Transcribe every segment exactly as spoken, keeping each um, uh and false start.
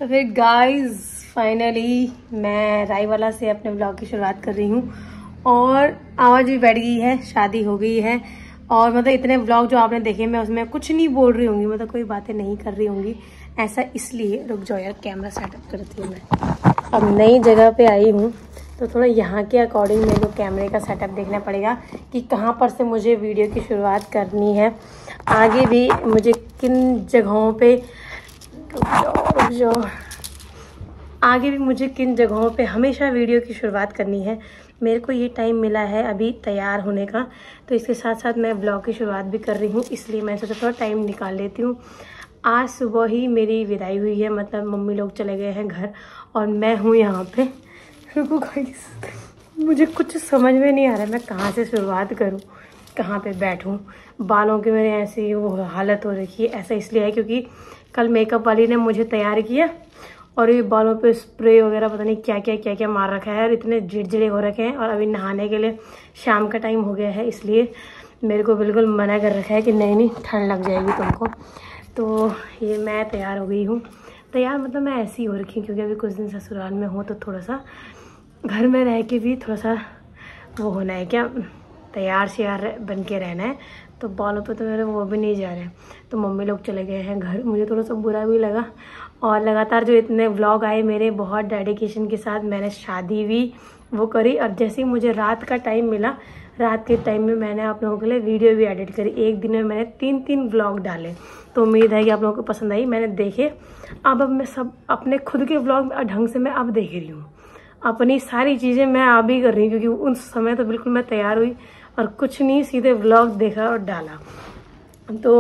तो फिर guys finally मैं रायवाला से अपने ब्लॉग की शुरुआत कर रही हूँ और आवाज़ भी बैठ गई है, शादी हो गई है। और मतलब इतने ब्लॉग जो आपने देखे मैं उसमें कुछ नहीं बोल रही होंगी, मतलब कोई बातें नहीं कर रही होंगी। ऐसा इसलिए, रुक जाओ यार कैमरा सेटअप करती हूँ मैं। अब नई जगह पे आई हूँ तो थोड़ा यहाँ के अकॉर्डिंग मेरे को कैमरे का सेटअप देखना पड़ेगा कि कहाँ पर से मुझे वीडियो की शुरुआत करनी है। आगे भी मुझे किन जगहों पे जो आगे भी मुझे किन जगहों पे हमेशा वीडियो की शुरुआत करनी है। मेरे को ये टाइम मिला है अभी तैयार होने का, तो इसके साथ साथ मैं ब्लॉग की शुरुआत भी कर रही हूँ, इसलिए मैं सोचा थोड़ा टाइम निकाल लेती हूँ। आज सुबह ही मेरी विदाई हुई है, मतलब मम्मी लोग चले गए हैं घर और मैं हूँ यहाँ पे। रुको गाइस, मुझे कुछ समझ में नहीं आ रहा है मैं कहाँ से शुरुआत करूँ, कहाँ पे बैठूँ। बालों की मेरे ऐसी वो हालत हो रखी है। ऐसा इसलिए है क्योंकि कल मेकअप वाली ने मुझे तैयार किया और ये बालों पे स्प्रे वगैरह पता नहीं क्या क्या क्या क्या मार रखा है और इतने झिड़झिड़े हो रखे हैं। और अभी नहाने के लिए शाम का टाइम हो गया है, इसलिए मेरे को बिल्कुल मना कर रखा है कि नहीं नहीं ठंड लग जाएगी तुमको। तो ये मैं तैयार हो गई हूँ। तैयार मतलब मैं ऐसी हो रखी हूँ क्योंकि अभी कुछ दिन ससुराल में हूँ तो थोड़ा सा घर में रह के भी थोड़ा सा वो होना है, क्या तैयार श्यार बन के रहना है। तो बालों पे तो मेरे वो भी नहीं जा रहे। तो मम्मी लोग चले गए हैं घर, मुझे थोड़ा सा बुरा भी लगा। और लगातार जो इतने व्लॉग आए मेरे बहुत डेडिकेशन के साथ, मैंने शादी भी वो करी। और जैसे ही मुझे रात का टाइम मिला, रात के टाइम में मैंने आप लोगों के लिए वीडियो भी एडिट करी। एक दिन में मैंने तीन तीन व्लॉग डाले, तो उम्मीद है कि आप लोगों को पसंद आई। मैंने देखे अब अब मैं सब अपने खुद के व्लॉग ढंग से मैं अब देख रही हूँ। अपनी सारी चीज़ें मैं अब ही कर रही हूँ क्योंकि उस समय तो बिल्कुल मैं तैयार हुई और कुछ नहीं, सीधे व्लॉग देखा और डाला। तो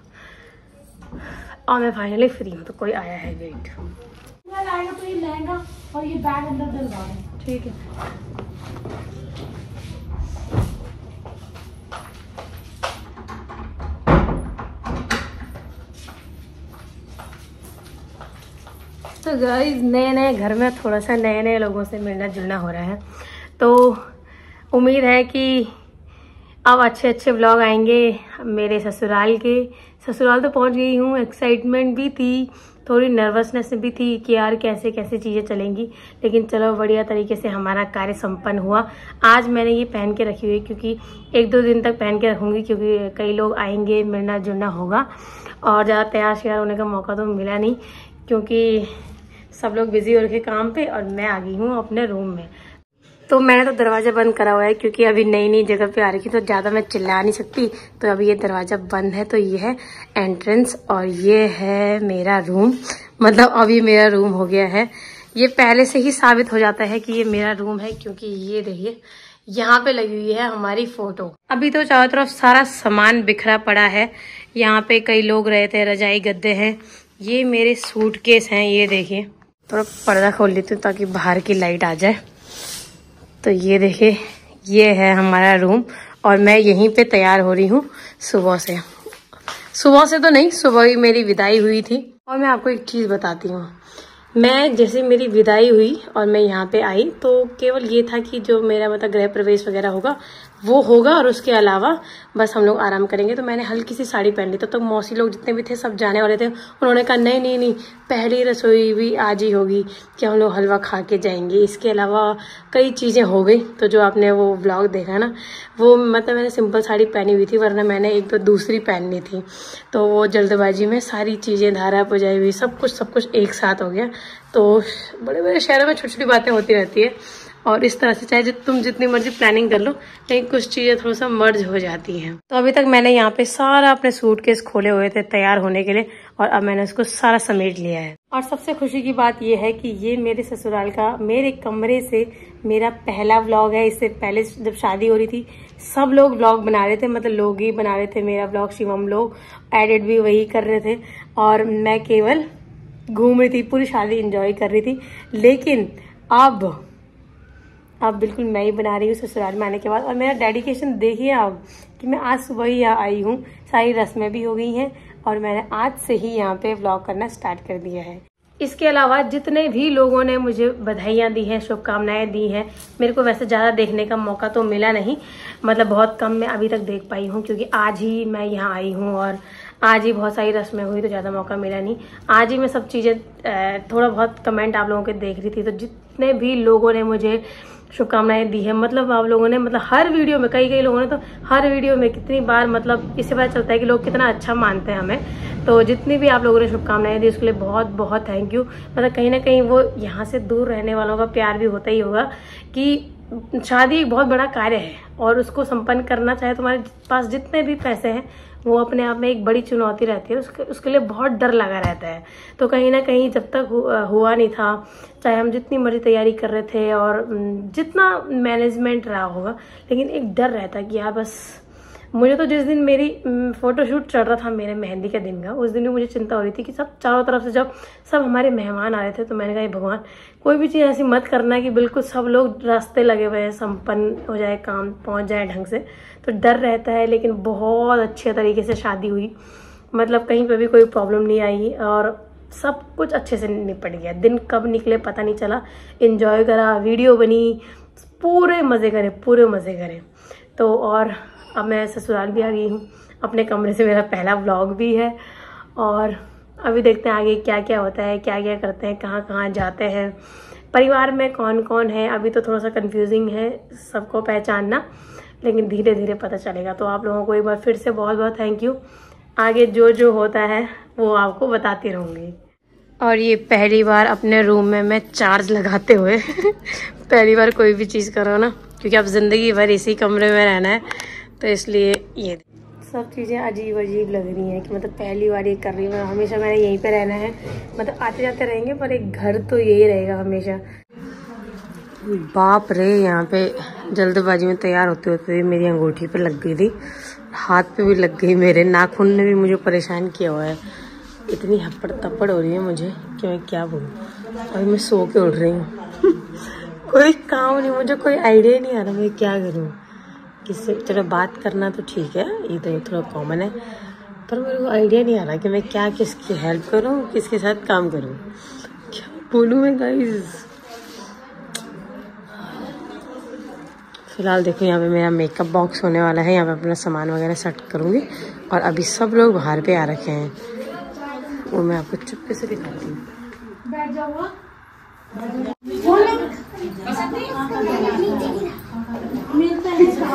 और मैं फाइनली फ्री हूँ, तो कोई आया है, वेट लाएगा तो ये लहंगा और ये बैग अंदर डलवा दें। ठीक है। तो गाइस नए नए घर में थोड़ा सा नए नए लोगों से मिलना जुलना हो रहा है, तो उम्मीद है कि अब अच्छे अच्छे व्लॉग आएंगे मेरे ससुराल के। ससुराल तो पहुंच गई हूँ, एक्साइटमेंट भी थी, थोड़ी नर्वसनेस भी थी कि यार कैसे कैसे चीज़ें चलेंगी, लेकिन चलो बढ़िया तरीके से हमारा कार्य संपन्न हुआ। आज मैंने ये पहन के रखी हुई क्योंकि एक दो दिन तक पहन के रखूँगी क्योंकि कई लोग आएंगे, मिलना जुलना होगा। और ज़्यादा तैयार श्यार होने का मौका तो मिला नहीं क्योंकि सब लोग बिजी हो रखे काम पे और मैं आ गई हूँ अपने रूम में। तो मैंने तो दरवाज़ा बंद करा हुआ है क्योंकि अभी नई नई जगह पे आ रही थी तो ज़्यादा मैं चिल्ला नहीं सकती। तो अभी ये दरवाज़ा बंद है। तो ये है एंट्रेंस और ये है मेरा रूम, मतलब अभी मेरा रूम हो गया है। ये पहले से ही साबित हो जाता है कि ये मेरा रूम है क्योंकि ये देखिए यहाँ पे लगी हुई है हमारी फोटो। अभी तो चारों तरफ सारा सामान बिखरा पड़ा है। यहाँ पे कई लोग रहे थे, रजाई गद्दे हैं। ये मेरे सूटकेस हैं, ये देखिए। थोड़ा पर्दा खोल लेती हूँ ताकि बाहर की लाइट आ जाए। तो ये देखिए ये है हमारा रूम और मैं यहीं पे तैयार हो रही हूँ सुबह से। सुबह से तो नहीं, सुबह ही मेरी विदाई हुई थी। और मैं आपको एक चीज़ बताती हूँ, मैं जैसे मेरी विदाई हुई और मैं यहाँ पे आई तो केवल ये था कि जो मेरा मतलब गृह प्रवेश वगैरह होगा वो होगा और उसके अलावा बस हम लोग आराम करेंगे। तो मैंने हल्की सी साड़ी पहन ली। तो, तो मौसी लोग जितने भी थे सब जाने वाले थे। उन्होंने कहा नहीं नहीं नहीं पहली रसोई भी आज ही होगी कि हम लोग हलवा खा के जाएंगे। इसके अलावा कई चीज़ें हो गई। तो जो आपने वो व्लॉग देखा ना, वो मतलब मैंने सिंपल साड़ी पहनी हुई थी, वरना मैंने एक तो दूसरी पहननी थी। तो वो जल्दबाजी में सारी चीज़ें धारा पुजाई हुई, सब कुछ सब कुछ एक साथ हो गया। तो बड़े बड़े शहरों में छोटी छोटी बातें होती रहती है और इस तरह से चाहे तुम जितनी मर्जी प्लानिंग कर लो, लेकिन कुछ चीज़ें थोड़ा सा मर्ज हो जाती हैं। तो अभी तक मैंने यहाँ पे सारा अपने सूटकेस खोले हुए थे तैयार होने के लिए और अब मैंने उसको सारा समेट लिया है। और सबसे खुशी की बात यह है कि ये मेरे ससुराल का मेरे कमरे से मेरा पहला व्लॉग है। इससे पहले जब शादी हो रही थी सब लोग व्लॉग बना रहे थे, मतलब लोग ही बना रहे थे मेरा व्लॉग, शिवम लोग एडिट भी वही कर रहे थे और मैं केवल घूम रही थी, पूरी शादी एंजॉय कर रही थी। लेकिन अब अब बिल्कुल मैं ही बना रही हूँ ससुराल में आने के बाद। और मेरा डेडिकेशन देखिए आप कि मैं आज सुबह ही यहाँ आई हूँ, सारी रस्में भी हो गई हैं और मैंने आज से ही यहाँ पे व्लॉग करना स्टार्ट कर दिया है। इसके अलावा जितने भी लोगों ने मुझे बधाइयाँ दी हैं, शुभकामनाएं दी हैं, मेरे को वैसे ज़्यादा देखने का मौका तो मिला नहीं, मतलब बहुत कम मैं अभी तक देख पाई हूँ क्योंकि आज ही मैं यहाँ आई हूँ और आज ही बहुत सारी रस्में हुई तो ज़्यादा मौका मिला नहीं। आज ही मैं सब चीज़ें थोड़ा बहुत कमेंट आप लोगों के देख रही थी, तो जितने भी लोगों ने मुझे शुभकामनाएं दी है, मतलब आप लोगों ने मतलब हर वीडियो में, कई कई लोगों ने तो हर वीडियो में कितनी बार, मतलब इससे पता चलता है कि लोग कितना अच्छा मानते हैं हमें। तो जितनी भी आप लोगों ने शुभकामनाएं दी उसके लिए बहुत बहुत थैंक यू। मतलब कहीं ना कहीं वो यहाँ से दूर रहने वालों का प्यार भी होता ही होगा कि शादी एक बहुत बड़ा कार्य है और उसको संपन्न करना चाहे तुम्हारे पास जितने भी पैसे हैं वो अपने आप में एक बड़ी चुनौती रहती है, उसके उसके लिए बहुत डर लगा रहता है। तो कहीं ना कहीं जब तक हु, हुआ नहीं था, चाहे हम जितनी मर्जी तैयारी कर रहे थे और जितना मैनेजमेंट रहा होगा, लेकिन एक डर रहता है कि यार बस। मुझे तो जिस दिन मेरी फोटोशूट चल रहा था मेरे मेहंदी के दिन का, उस दिन भी मुझे चिंता हो रही थी कि सब चारों तरफ से जब सब हमारे मेहमान आ रहे थे, तो मैंने कहा भगवान कोई भी चीज़ ऐसी मत करना कि बिल्कुल सब लोग रास्ते लगे हुए हैं, संपन्न हो जाए काम, पहुंच जाए ढंग से। तो डर रहता है, लेकिन बहुत अच्छे तरीके से शादी हुई, मतलब कहीं पर भी कोई प्रॉब्लम नहीं आई और सब कुछ अच्छे से निपट गया। दिन कब निकले पता नहीं चला, इंजॉय करा, वीडियो बनी, पूरे मज़े करे, पूरे मज़े करे। तो और अब मैं ससुराल भी आ गई हूँ, अपने कमरे से मेरा पहला व्लॉग भी है और अभी देखते हैं आगे क्या क्या होता है, क्या क्या करते हैं, कहाँ कहाँ जाते हैं, परिवार में कौन कौन है। अभी तो थोड़ा सा कंफ्यूजिंग है सबको पहचानना, लेकिन धीरे धीरे पता चलेगा। तो आप लोगों को एक बार फिर से बहुत बहुत थैंक यू। आगे जो जो होता है वो आपको बताती रहूँगी। और ये पहली बार अपने रूम में मैं चार्ज लगाते हुए पहली बार कोई भी चीज़ करो ना, क्योंकि अब ज़िंदगी भर इसी कमरे में रहना है, तो इसलिए ये सब चीज़ें अजीब अजीब लग रही हैं कि मतलब पहली बार ये कर रही हूँ। हमेशा मैंने यहीं पे रहना है, मतलब आते जाते रहेंगे पर एक घर तो यही रहेगा हमेशा। बाप रे, यहाँ पे जल्दबाजी में तैयार होते होते मेरी अंगूठी पे लग गई थी, हाथ पे भी लग गई, मेरे नाखून ने भी मुझे परेशान किया हुआ है। इतनी हपड़ तपड़ हो रही है मुझे कि मैं क्या बोलूँ। अभी मैं सो के उठ रही हूँ कोई काम नहीं, मुझे कोई आइडिया नहीं आ रहा मैं क्या करूँ, किससे। चलो बात करना तो ठीक है, ये तो थोड़ा कॉमन है, पर मेरे को आइडिया नहीं आ रहा कि मैं क्या किसकी हेल्प करूँ, किसके साथ काम करूँ, क्या बोलूँ मैं गाइस। फिलहाल देखो यहाँ पे मेरा मेकअप बॉक्स होने वाला है, यहाँ पे अपना सामान वगैरह सेट करूँगी और अभी सब लोग बाहर पे आ रखे हैं, वो मैं आपको चुपके से दिखाती हूँ। बैठ जाओ। मिलते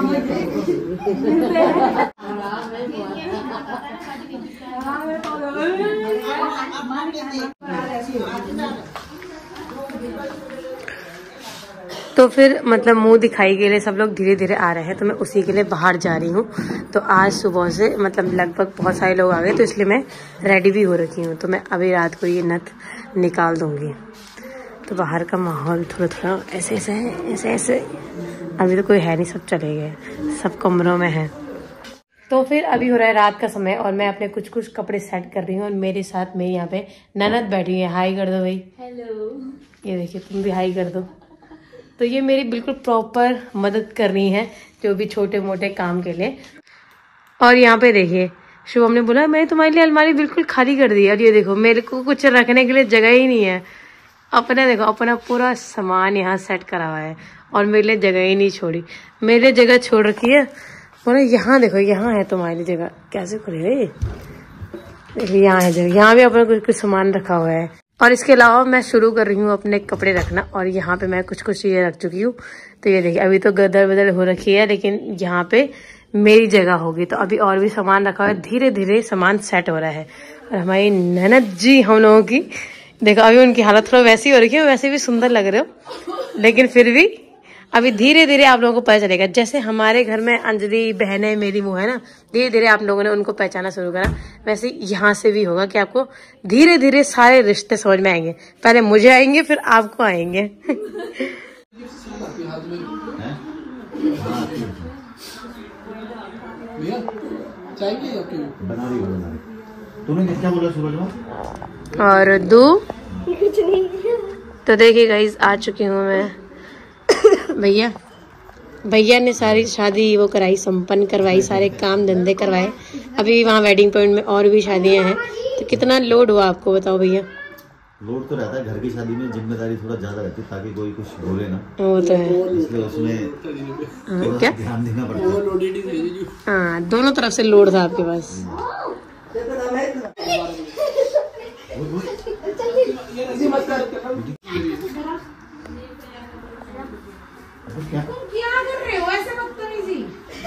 तो फिर मतलब मुंह दिखाई के लिए सब लोग धीरे धीरे आ रहे हैं, तो मैं उसी के लिए बाहर जा रही हूँ। तो आज सुबह से मतलब लगभग बहुत सारे लोग आ गए, तो इसलिए मैं रेडी भी हो रखी हूँ। तो मैं अभी रात को ये नथ निकाल दूँगी। तो बाहर का माहौल थोड़ा थोड़ा ऐसे ऐसे है, ऐसे ऐसे अभी तो कोई है नहीं, सब चले गए, सब कमरों में है। तो फिर अभी हो रहा है रात का समय और मैं अपने कुछ कुछ कपड़े सेट कर रही हूँ और मेरे साथ मेरी यहाँ पे ननद बैठी है। हाई कर दो भाई। हेलो। ये देखिए, तुम भी हाई कर दो। तो ये मेरी बिल्कुल प्रॉपर मदद कर रही है जो भी छोटे मोटे काम के लिए। और यहाँ पे देखिए, शुभम ने बोला मैं तुम्हारे लिए अलमारी बिल्कुल खाली कर दी, और ये देखो मेरे को कुछ रखने के लिए जगह ही नहीं है। अपने देखो अपना पूरा सामान यहाँ सेट करा हुआ है और मेरे लिए जगह ही नहीं छोड़ी। मेरे लिए जगह छोड़ रखी है, बोला यहाँ देखो यहाँ है तुम्हारे लिए जगह। कैसे खुलेगा ये? देखिए यहाँ है जगह, यहाँ भी अपना कुछ कुछ सामान रखा हुआ है। और इसके अलावा मैं शुरू कर रही हूँ अपने कपड़े रखना, और यहाँ पे मैं कुछ कुछ चीज़ें रख चुकी हूँ। तो ये देखिए अभी तो गदर बदल हो रखी है, लेकिन यहाँ पे मेरी जगह होगी। तो अभी और भी सामान रखा हुआ है, धीरे धीरे सामान सेट हो रहा है। और हमारी ननद जी हम लोगों की देखो, अभी उनकी हालत थोड़ा वैसी हो रही है, वैसे भी सुंदर लग रहे हो, लेकिन फिर भी अभी धीरे धीरे आप लोगों को पता चलेगा। जैसे हमारे घर में अंजलि बहनें मेरी वो है ना, धीरे धीरे आप लोगों ने उनको पहचाना शुरू करा, वैसे यहाँ से भी होगा कि आपको धीरे धीरे सारे रिश्ते समझ में आएंगे। पहले मुझे आएंगे, फिर आपको आएंगे। और दो तो देखिए गाइस, आ चुकी हूँ मैं। भैया भैया ने सारी शादी वो कराई, संपन्न करवाई, सारे काम धंधे करवाए। अभी वहाँ वेडिंग पॉइंट में और भी शादियाँ हैं, तो कितना लोड हुआ आपको बताओ भैया? लोड तो रहता है, घर की शादी में जिम्मेदारी थोड़ा ज्यादा रहती है ताकि कोई कुछ बोले ना, वो तो है, इसलिए उसमें क्या ध्यान देना पड़ता है। हाँ, दोनों तरफ से लोड था आपके पास। क्या कर रहे हो ऐसे बदतमीजी?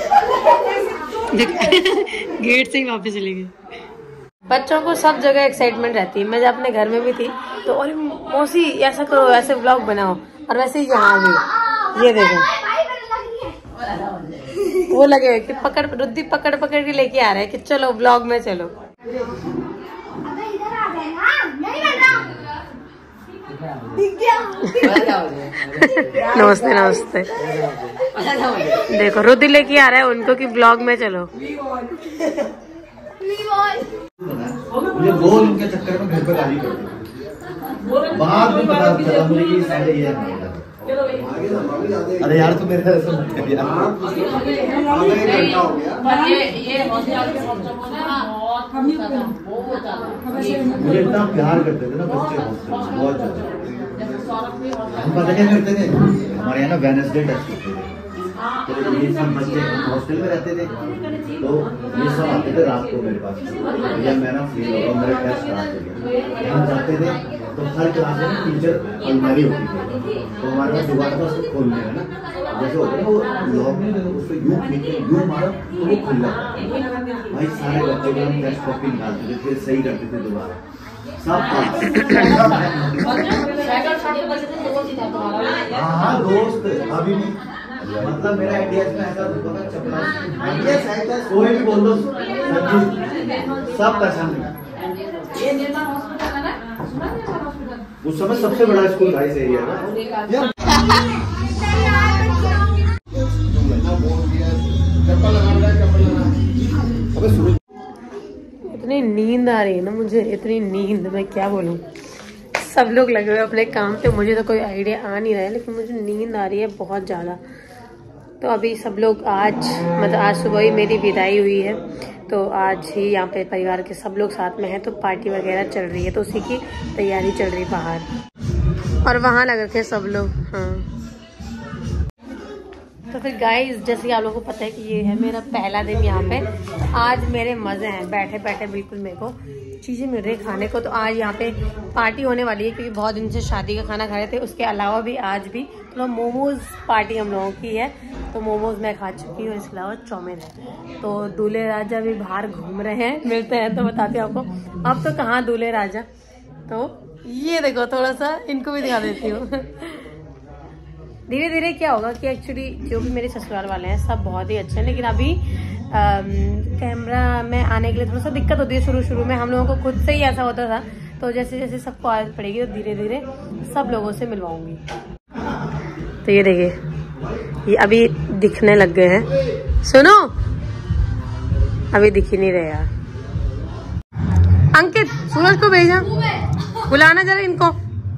गेट से ही वापस चली गई। बच्चों को सब जगह एक्साइटमेंट रहती है। मैं जब अपने घर में भी थी तो और मौसी ऐसा करो, ऐसे व्लॉग बनाओ, और वैसे ही यहाँ भी ये देखो वो लगे हुए कि पकड़ रुद्दी पकड़ पकड़ के लेके आ रहे हैं कि चलो व्लॉग में चलो। नमस्ते नमस्ते। देखो रुद्दी लेके आ रहा है उनको कि ब्लॉग में चलो। मुझे वो उनके चक्कर में घर पे गाली कर दी। बाद में पता चला मुझे कि साले ये है। अरे यार तू मेरे ऐसा मत कर यार। मुझे इतना प्यार करते थे ना बच्चे, बहुत ज्यादा। हम पता क्या करते थे, हमारे यहाँ ना वेडनेसडे टेस्ट होते थे, तो ये सब बच्चे हॉस्टल में रहते थे, तो ये सब आते थे रात को मेरे पास, भैया मैं ना फ्री होगा, मेरा टेस्ट स्टार्ट हो गया। हम जाते थे तो हर क्लास में टीचर अलमारी होती थी, तो हमारे पास दोबारा में उसको खोलने है ना, जैसे होता है वो लॉक में उसको यूं खींचे यूं मारो तो वो खुल जाता है। भाई सारे बच्चे को हम टेस्ट कॉपी निकालते थे, फिर सही करते थे दोबारा सब। हाँ हाँ दोस्त अभी भी, मतलब मेरा आइडिया में ऐसा होगा चपला कोई भी बोल दो सब पैसा नहीं। उस समय सबसे बड़ा स्कूल था इस एरिया का। इतनी नींद आ रही है ना मुझे, इतनी नींद, मैं क्या बोलूं। सब लोग लगे हुए अपने काम पे, मुझे तो कोई आइडिया आ नहीं रहा है, लेकिन मुझे नींद आ रही है बहुत ज़्यादा। तो अभी सब लोग आज मतलब आज सुबह ही मेरी विदाई हुई है, तो आज ही यहाँ पे परिवार के सब लोग साथ में हैं, तो पार्टी वगैरह चल रही है, तो उसी की तैयारी चल रही बाहर, और वहाँ लग रखे सब लोग। हाँ तो फिर गाइस, जैसे कि आप लोगों को पता है कि ये है मेरा पहला दिन यहाँ पे। आज मेरे मज़े हैं, बैठे बैठे बिल्कुल मेरे को चीज़ें मिल रही खाने को। तो आज यहाँ पे पार्टी होने वाली है, क्योंकि बहुत दिन से शादी का खाना खा रहे थे। उसके अलावा भी आज भी थोड़ा तो मोमोज़ पार्टी हम लोगों की है, तो मोमोज़ मैं खा चुकी हूँ। इसके अलावा चाउमीन है। तो दूल्हे राजा भी बाहर घूम रहे हैं, मिलते हैं तो बताते हैं आपको। अब तो कहाँ दूल्हे राजा, तो ये देखो थोड़ा सा इनको भी दिखा देती हूँ। धीरे धीरे क्या होगा कि एक्चुअली जो भी मेरे ससुराल वाले हैं सब बहुत ही अच्छे हैं, लेकिन अभी कैमरा में आने के लिए थोड़ा सा दिक्कत होती है। शुरू शुरू में हम लोगों को खुद से ही ऐसा होता था, तो जैसे जैसे सबको आदत पड़ेगी तो धीरे धीरे सब लोगों से मिलवाऊंगी। तो ये देखिए, ये अभी दिखने लग गए हैं। सुनो, अभी दिख ही नहीं रहे यार। अंकित, सूरज को भेजा, बुलाना जरा इनको,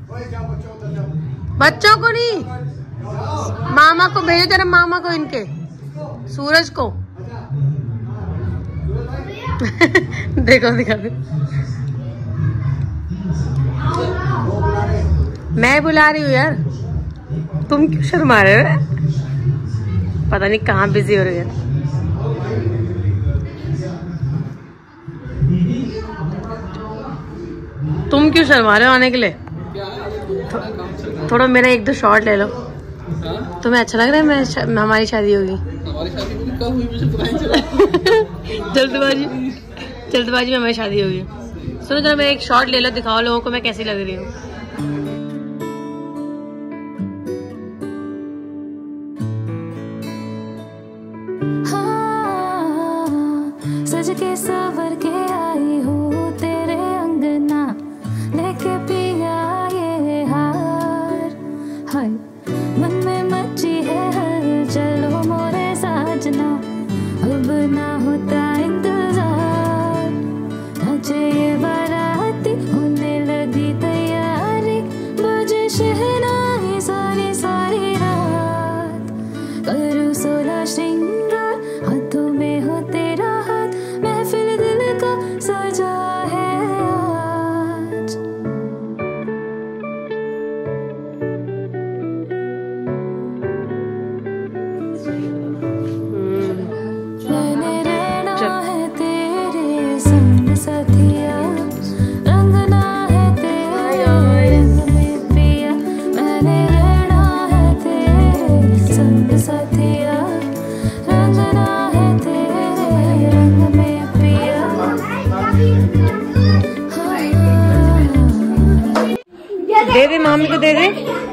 बच्चों को नहीं, मामा को भेजो जरा, मामा को, इनके सूरज को। देखो दिखा दे, मैं बुला रही हूँ यार, तुम क्यों शर्मा रहे हो? पता नहीं कहाँ बिजी हो रही है। तुम क्यों शर्मा रहे हो आने के लिए? थो, थोड़ा मेरा एक दो शॉट ले लो। तुम्हें अच्छा लग रहा है? मैं शा, हमारी शादी होगी। हमारी शादी कब हुई मुझे पता नहीं चला। जल्दबाजी जल्दबाजी में हमारी शादी होगी। सुनो जरा मेरा एक शॉट ले लो, दिखाओ लोगों को मैं कैसी लग रही हूँ। सज के सवर के आई हूँ तेरे अंगना, लेके पिया ये हार, हाय मन में मची है हर, चलो मोरे साजना, अब ना होता इंतजार, नचे ये बाराती, होने लगी तैयारी, बजे शहनाई सारी सारी रात, करूँ सोलह श्रृंगार, हाथों में हो तेरा हाथ, महफिल दिल का सजा है आज। मैंने रहना है तेरे संग। मम्मी को दे दे।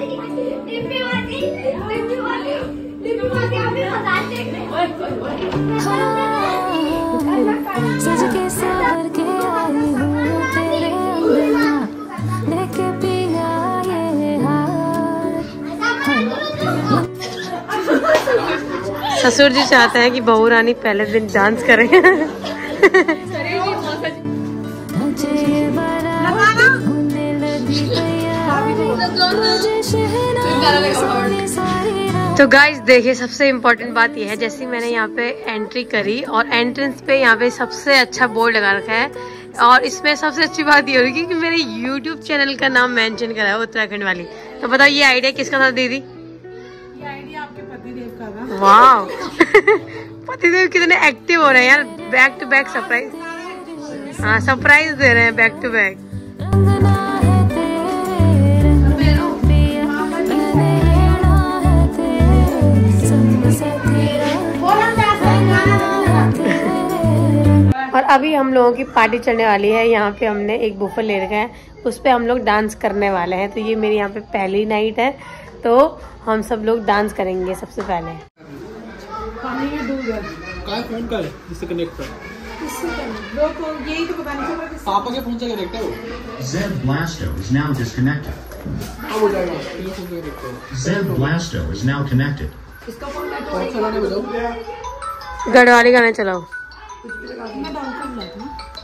ससुर जी चाहते हैं कि बहू रानी पहले दिन डांस करे। तो गाइस देखिए, सबसे इम्पोर्टेंट बात यह है, जैसे मैंने यहाँ पे एंट्री करी और एंट्रेंस पे यहाँ पे सबसे अच्छा बोर्ड लगा रखा है, और इसमें सबसे अच्छी बात ये होगी कि मेरे यूट्यूब चैनल का नाम मेंशन करा है, उत्तराखंड वाली। तो बताओ ये आइडिया किसका था दीदी? ये आइडिया आपके पतिदेव का था। वाह पतिदेव कितने एक्टिव हो रहे हैं यार, बैक टू बैक सरप्राइज। हाँ सरप्राइज दे रहे हैं बैक टू बैक। और अभी हम लोगों की पार्टी चलने वाली है। यहाँ पे हमने एक बुफर ले रखा है, उस पे हम लोग डांस करने वाले हैं। तो ये मेरी यहाँ पे पहली नाइट है, तो हम सब लोग डांस करेंगे सबसे पहले। फोन कर इससे कनेक्ट कर, यही तो पता नहीं पापा के फोन से कनेक्ट है वो। Zeb Blasto is now disconnected. अब हो जाएगा, तेरे फोन से कनेक्ट है। Zeb Blasto is now connected. इसका फोन नेटवर्क चलाने बजाओ, गढ़वाली गाना चलाओ। मैं डाउन कर लाती हूँ।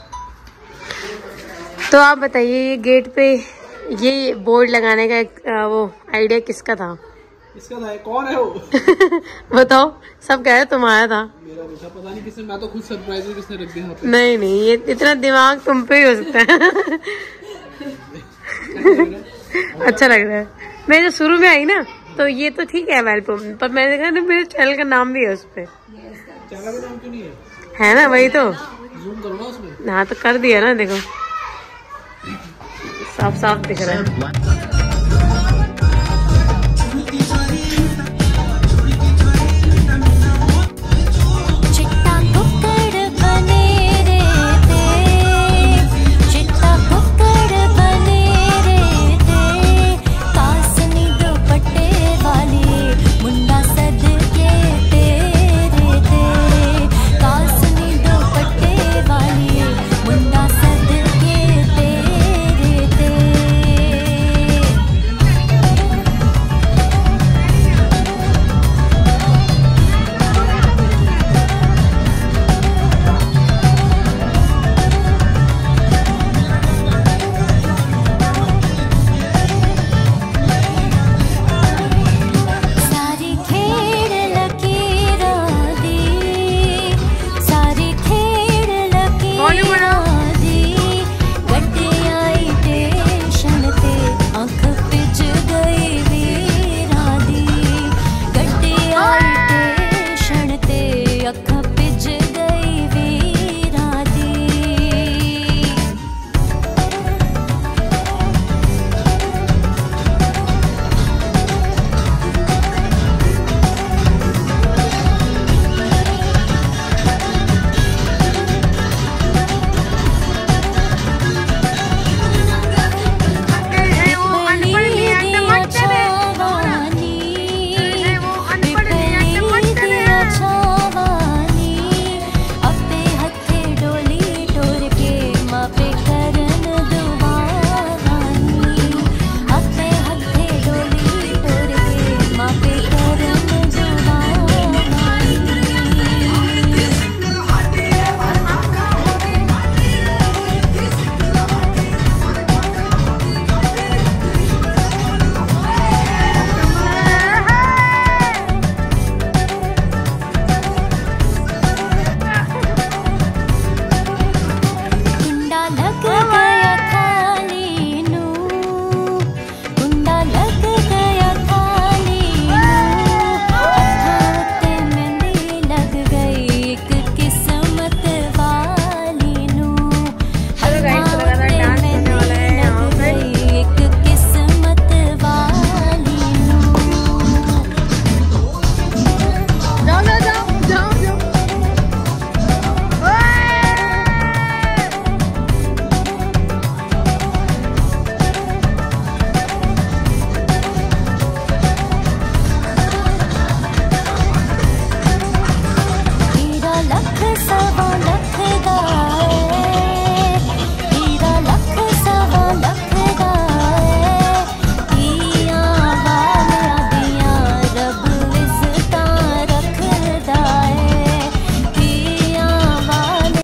तो आप बताइए, ये गेट पे ये बोर्ड लगाने का एक, आ, वो आइडिया किसका था? इसका था, कौन है वो? बताओ, सब कह रहे तुम्हारा था। मेरा मुझे पता नहीं किसने, मैं तो खुद सरप्राइज किसने रख दिया पे। नहीं नहीं, ये इतना दिमाग तुम पे ही हो सकता है। अच्छा लग रहा है। मैं जो शुरू में आई ना, तो ये तो ठीक है वेलकम, पर मैंने देखा ना मेरे चैनल का नाम भी है उस पे। चैनल का नाम क्यों नहीं है? है ना, वही तो। जूम करो ना उसमें। हाँ तो कर दिया ना, देखो साफ साफ दिख रहा है। Zeb Bla-